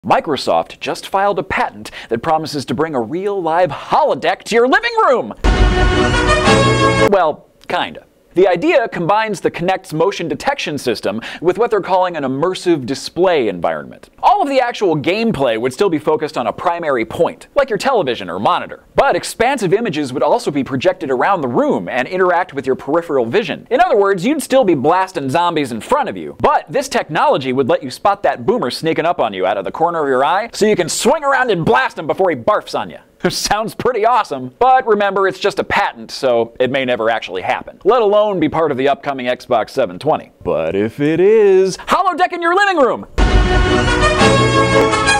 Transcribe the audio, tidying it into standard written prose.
Microsoft just filed a patent that promises to bring a real live holodeck to your living room! Well, kinda. The idea combines the Kinect's motion detection system with what they're calling an immersive display environment. All of the actual gameplay would still be focused on a primary point, like your television or monitor. But expansive images would also be projected around the room and interact with your peripheral vision. In other words, you'd still be blasting zombies in front of you, but this technology would let you spot that boomer sneaking up on you out of the corner of your eye, so you can swing around and blast him before he barfs on you. Sounds pretty awesome, but remember, it's just a patent, so it may never actually happen, let alone be part of the upcoming Xbox 720. But if it is, Holodeck in your living room!